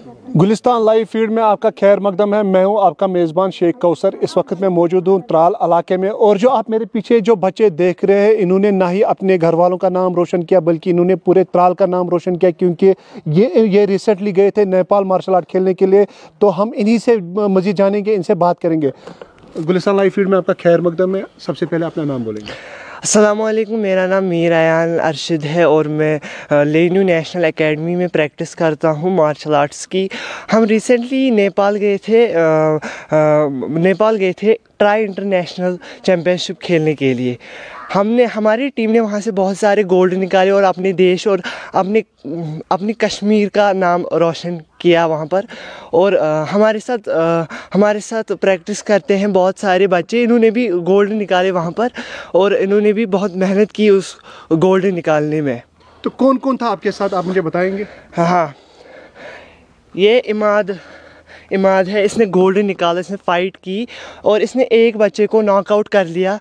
Gulistan live feed में आपका खैर मकदम है। मैं हूं आपका मेज़बान शेख कौसर। इस वक्त मैं मौजूद हूं त्राल इलाके में, और जो आप मेरे पीछे जो बच्चे देख रहे हैं, इन्होंने ना ही अपने घर वालों का नाम रोशन किया बल्कि इन्होंने पूरे त्राल का नाम रोशन किया, क्योंकि ये रिसेंटली गए थे नेपाल मार्शल आर्ट खेलने के लिए। तो हम इन्हीं से मज़ीद जानेंगे, इनसे बात करेंगे। गुलिस्तान लाइव फीड में आपका खैर मकदम है। सबसे पहले अपना नाम बोलेंगे। अस्सलामुअलैकुम, मेरा नाम मीर अयान अरशद है और मैं लेन्यू नेशनल एकेडमी में प्रैक्टिस करता हूँ मार्शल आर्ट्स की। हम रिसेंटली नेपाल गए थे ट्राई इंटरनेशनल चैम्पियनशिप खेलने के लिए। हमारी टीम ने वहाँ से बहुत सारे गोल्ड निकाले और अपने देश और अपनी कश्मीर का नाम रोशन किया वहाँ पर। और हमारे साथ प्रैक्टिस करते हैं बहुत सारे बच्चे। इन्होंने भी गोल्ड निकाले वहाँ पर और इन्होंने भी बहुत मेहनत की उस गोल्ड निकालने में। तो कौन कौन था आपके साथ, आप मुझे बताएंगे? हाँ, ये इमाद है, इसने गोल्ड निकाला, इसने फ़ाइट की और इसने एक बच्चे को नॉकआउट कर लिया।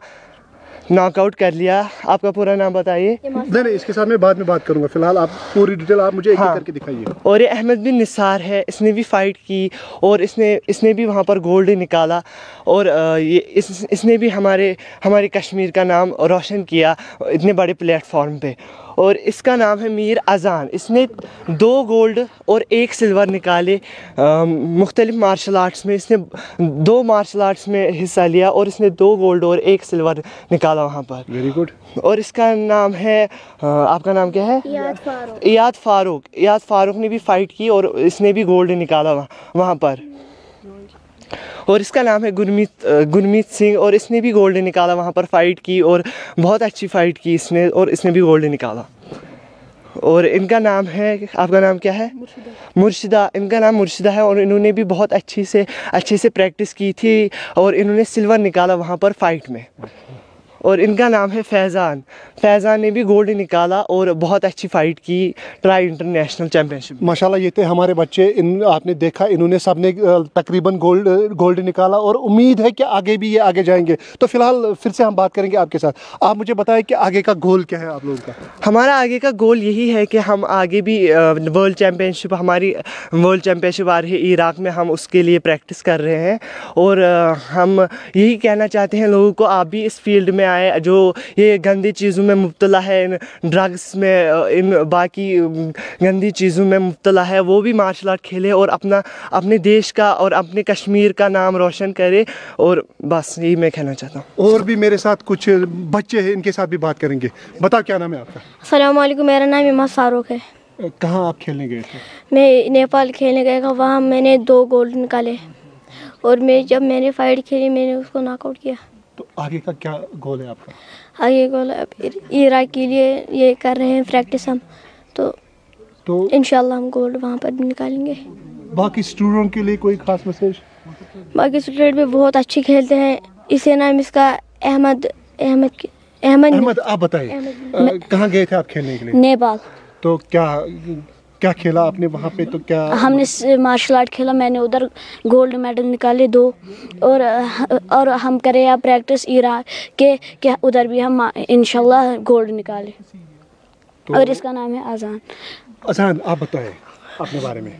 आपका पूरा नाम बताइए। नहीं, इसके साथ मैं बाद में बात करूंगा। फिलहाल आप पूरी डिटेल आप मुझे एक करके दिखाइए। और ये अहमद बिन निसार है, इसने भी फ़ाइट की और इसने भी वहाँ पर गोल्ड निकाला और इसने भी हमारे कश्मीर का नाम रोशन किया इतने बड़े प्लेटफॉर्म पे। और इसका नाम है मीर अजान। इसने 2 गोल्ड और 1 सिल्वर निकाले मुख्तलिफ मार्शल आर्ट्स में। इसने 2 मार्शल आर्ट्स में हिस्सा लिया और इसने 2 गोल्ड और 1 सिल्वर निकाला वहाँ पर। Very good. और इसका नाम है आपका नाम क्या है? इयाद फ़ारूक ने भी फ़ाइट की और इसने भी गोल्ड निकाला वहाँ पर। और इसका नाम है गुरमीत सिंह और इसने भी गोल्ड निकाला वहाँ पर, फ़ाइट की और बहुत अच्छी फ़ाइट की इसने और इसने भी गोल्ड निकाला। और इनका नाम है, आपका नाम क्या है? मुर्शिदा। इनका नाम मुर्शिदा है और इन्होंने भी बहुत अच्छे से प्रैक्टिस की थी और इन्होंने सिल्वर निकाला वहाँ पर फ़ाइट में। और इनका नाम है फैज़ान ने भी गोल्ड निकाला और बहुत अच्छी फ़ाइट की ट्राई इंटरनेशनल चैम्पियनशिप। माशाल्लाह, ये थे हमारे बच्चे। आपने देखा, इन्होंने सब ने तकरीबन गोल्ड निकाला और उम्मीद है कि आगे भी ये आगे जाएंगे। तो फिलहाल फिर से हम बात करेंगे आपके साथ। आप मुझे बताएं कि आगे का गोल क्या है आप लोगों का? हमारा आगे का गोल यही है कि हम आगे भी वर्ल्ड चैम्पियनशिप आ रही है इराक़ में, हम उसके लिए प्रैक्टिस कर रहे हैं। और हम यही कहना चाहते हैं लोगों को, आप भी इस फील्ड में आए। जो ये गंदी चीज़ों में मुब्तला है, इन ड्रग्स में, इन बाकी गंदी चीज़ों में मुब्तला है, वो भी मार्शल आर्ट खेले और अपने देश का और अपने कश्मीर का नाम रोशन करे। और बस यही मैं कहना चाहता हूँ। और भी मेरे साथ कुछ बच्चे हैं, इनके साथ भी बात करेंगे। बताओ, क्या नाम है आपका? अस्सलाम वालेकुम, मेरा नाम इमाद फ़ारूक है। कहाँ आप खेलने गए थे? मैं नेपाल खेलने गया था। वहाँ मैंने 2 गोल्ड निकाले और जब मैंने फ़ाइट खेली मैंने उसको नॉकआउट किया। तो आगे का क्या गोल है आपका? आगे गोल इराक़ के लिए ये कर रहे हैं प्रैक्टिस हम। तो इंशाल्लाह हम गोल्ड वहाँ पर भी निकालेंगे। बाकी स्टूडेंट के लिए कोई खास मैसेज? बाकी स्टूडेंट भी बहुत अच्छी खेलते हैं। इसे नाम इसका अहमद। आप बताइए, कहाँ गए थे आप खेलने के लिए? नेपाल। तो क्या खेला आपने वहाँ पे? तो क्या हमने मार्शल आर्ट खेला। मैंने उधर गोल्ड मेडल निकाले 2 और हम करें या प्रैक्टिस इराक़ के क्या उधर भी हम इंशाल्लाह गोल्ड निकाले। और इसका नाम है अजान। आप बताएं अपने बारे में।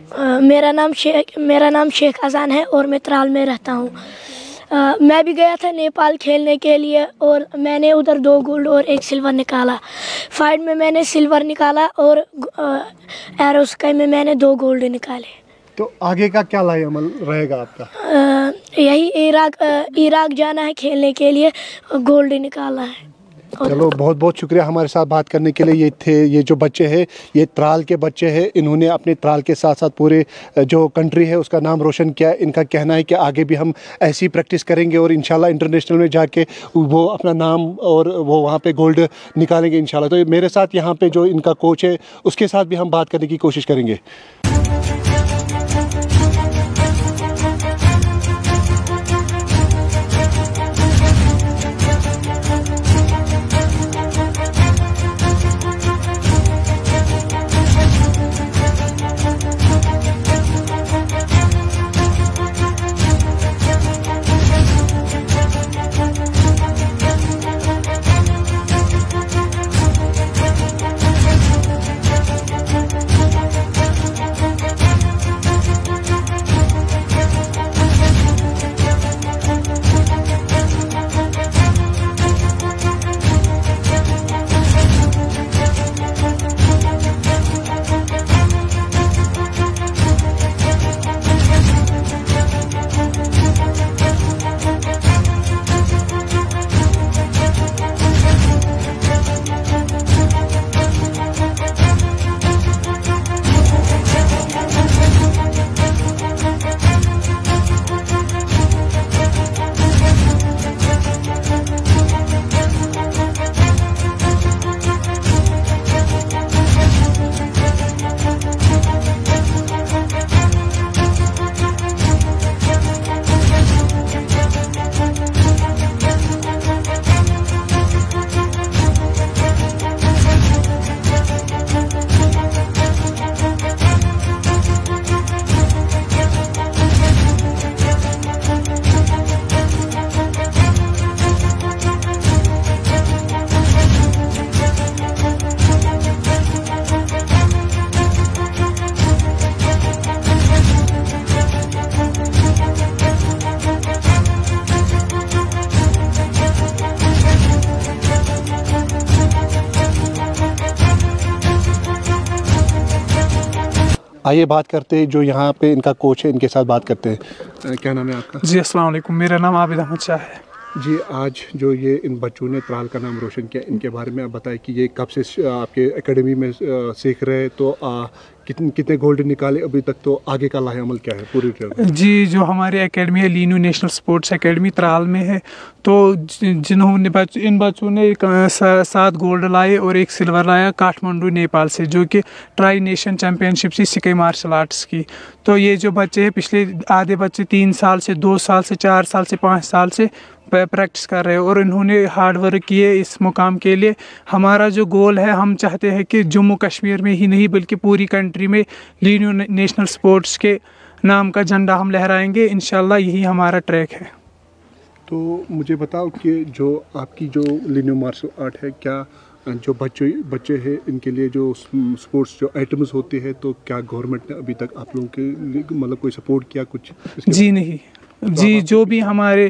मेरा नाम शेख अजान है और मैं त्राल में रहता हूँ। मैं भी गया था नेपाल खेलने के लिए और मैंने उधर 2 गोल्ड और 1 सिल्वर निकाला। फाइट में मैंने सिल्वर निकाला और एरो स्काई में मैंने 2 गोल्ड निकाले। तो आगे का क्या लाएअमल रहेगा आपका? यही इराक़ जाना है खेलने के लिए, गोल्ड निकाला है। चलो, बहुत बहुत शुक्रिया हमारे साथ बात करने के लिए। ये जो बच्चे हैं, ये त्राल के बच्चे हैं। इन्होंने अपने त्राल के साथ साथ पूरे जो कंट्री है उसका नाम रोशन किया। इनका कहना है कि आगे भी हम ऐसी प्रैक्टिस करेंगे और इंशाल्लाह इंटरनेशनल में जाके वो अपना नाम और वो वहाँ पे गोल्ड निकालेंगे इंशाल्लाह। तो मेरे साथ यहाँ पे जो इनका कोच है उसके साथ भी हम बात करने की कोशिश करेंगे। आइए बात करते हैं जो यहाँ पे इनका कोच है, इनके साथ बात करते हैं। क्या नाम है आपका? जी अस्सलाम वालेकुम, मेरा नाम आबिद अहमद शाह है। जी, आज जो ये इन बच्चों ने त्राल का नाम रोशन किया, इनके बारे में आप बताएं कि ये कब से आपके एकेडमी में सीख रहे हैं, तो कितने गोल्ड निकाले अभी तक, तो आगे का लाहेअमल क्या है पूरी तरह? जी, जो हमारी एकेडमी है Leenu national sports academy Tral में है, तो जिन्होंने इन बच्चों ने 7 गोल्ड लाए और 1 सिल्वर लाया काठमांडू नेपाल से, जो कि ट्राई नेशन चैम्पियनशिप थी सिके मार्शल आर्ट्स की। तो ये जो बच्चे हैं, पिछले आधे बच्चे 3 साल से, 2 साल से, 4 साल से, 5 साल से प्रैक्टिस कर रहे हैं और इन्होंने हार्ड वर्क किए इस मुकाम के लिए। हमारा जो गोल है, हम चाहते हैं कि जम्मू कश्मीर में ही नहीं बल्कि पूरी कंट्री में लीनू नेशनल स्पोर्ट्स के नाम का झंडा हम लहराएंगे, इंशाल्लाह यही हमारा ट्रैक है। तो मुझे बताओ कि जो आपकी जो लीनू मार्शल आर्ट है, क्या जो बच्चे हैं इनके लिए जो स्पोर्ट्स जो आइटम्स होते हैं, तो क्या गवर्नमेंट ने अभी तक आप लोगों के लिए मतलब कोई सपोर्ट किया कुछ? जी नहीं जी, जो भी हमारे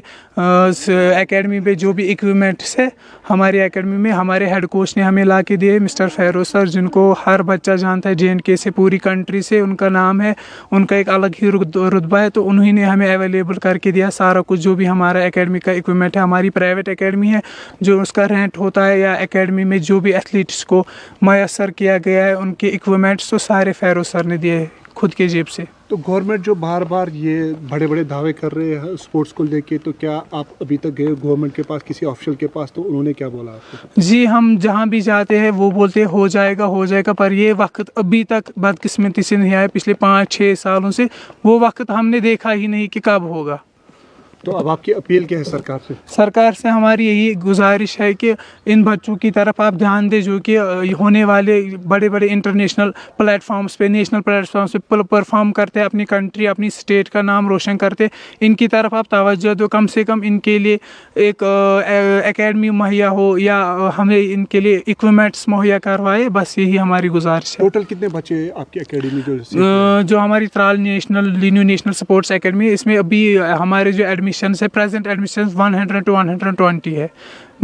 एकेडमी पे जो भी इक्विपमेंट्स है हमारी एकेडमी में, हमारे हेड कोच ने हमें ला के दिए, मिस्टर फेरोज सर, जिनको हर बच्चा जानता है JNK से, पूरी कंट्री से उनका नाम है, उनका एक अलग ही रुतबा है, तो उन्होंने हमें अवेलेबल करके दिया सारा कुछ। जो भी हमारा एकेडमी का इक्विपमेंट है, हमारी प्राइवेट एकेडमी है, जो उसका रेंट होता है या एकेडमी में जो भी एथलीट्स को मैसर किया गया है उनके इक्विपमेंट्स, तो सारे फेरोज सर ने दिए खुद के जेब से। तो गवर्नमेंट जो बार बार ये बड़े बड़े दावे कर रहे हैं स्पोर्ट्स को लेके, तो क्या आप अभी तक गए गवर्नमेंट के पास, किसी ऑफिशियल के पास, तो उन्होंने क्या बोला आपको? जी, हम जहाँ भी जाते हैं वो बोलते हैं हो जाएगा, पर ये वक्त अभी तक बदकिस्मती से नहीं आया। पिछले 5-6 सालों से वो वक्त हमने देखा ही नहीं कि कब होगा। तो अब आपकी अपील क्या है सरकार से? सरकार से हमारी यही गुजारिश है कि इन बच्चों की तरफ आप ध्यान दें, जो कि होने वाले बड़े बड़े इंटरनेशनल प्लेटफॉर्म्स पे, नेशनल प्लेटफॉर्म्स पे परफॉर्म करते हैं, अपनी कंट्री, अपनी स्टेट का नाम रोशन करते, इनकी तरफ आप तवज्जो दो। कम से कम इनके लिए एक एकेडमी मुहैया हो या हमें इनके लिए इक्विपमेंट्स मुहैया करवाए, बस यही हमारी गुजारिश है। टोटल कितने बच्चे आपकी एकेडमी जो हमारी Tral Leenu national sports academy, इसमें अभी हमारे जो एडमिशन है, प्रेजेंट एडमिशन 100 to 120 है,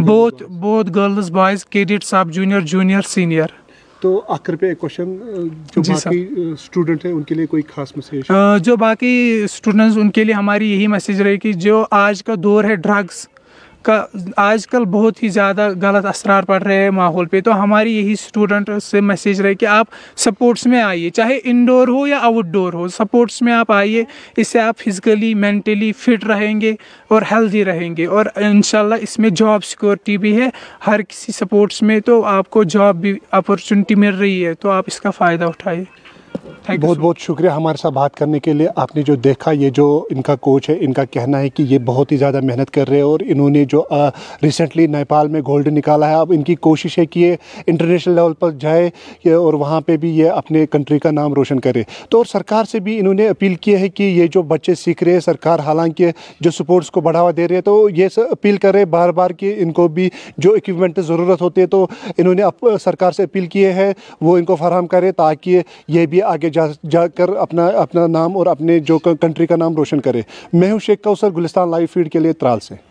both girls boys, cadet, sub junior, junior, senior. तो आखिर पे एक क्वेश्चन, जो बाकी स्टूडेंट हैं उनके लिए कोई खास मैसेज? जो बाकी स्टूडेंट्स उनके लिए हमारी यही मैसेज रहे कि जो आज का दौर है ड्रग्स का, आजकल बहुत ही ज़्यादा गलत असरार पड़ रहे हैं माहौल पे, तो हमारी यही स्टूडेंट से मैसेज रहे कि आप स्पोर्ट्स में आइए, चाहे इंडोर हो या आउटडोर हो, स्पोर्ट्स में आप आइए। इससे आप फिजिकली, मेंटली फिट रहेंगे और हेल्दी रहेंगे, और इंशाल्लाह इसमें जॉब सिक्योरिटी भी है हर किसी स्पोर्ट्स में, तो आपको जॉब भी अपॉर्चुनिटी मिल रही है, तो आप इसका फ़ायदा उठाइए। बहुत बहुत शुक्रिया हमारे साथ बात करने के लिए। आपने जो देखा, ये जो इनका कोच है, इनका कहना है कि ये बहुत ही ज़्यादा मेहनत कर रहे हैं और इन्होंने जो रिसेंटली नेपाल में गोल्ड निकाला है, अब इनकी कोशिश है कि ये इंटरनेशनल लेवल पर जाए और वहाँ पे भी ये अपने कंट्री का नाम रोशन करे। तो और सरकार से भी इन्होंने अपील की है कि ये जो बच्चे सीख रहे हैं, सरकार हालांकि जो स्पोर्ट्स को बढ़ावा दे रही है, तो ये अपील कर रहे हैं बार बार कि इनको भी जो इक्विपमेंट की ज़रूरत होती है, तो इन्होंने सरकार से अपील की है वो इनको फराहम करे, ताकि ये भी आगे जाकर अपना नाम और अपने जो कंट्री का नाम रोशन करे। मैं हूं शेख कौसर, गुलिस्तान लाइव फीड के लिए त्राल से।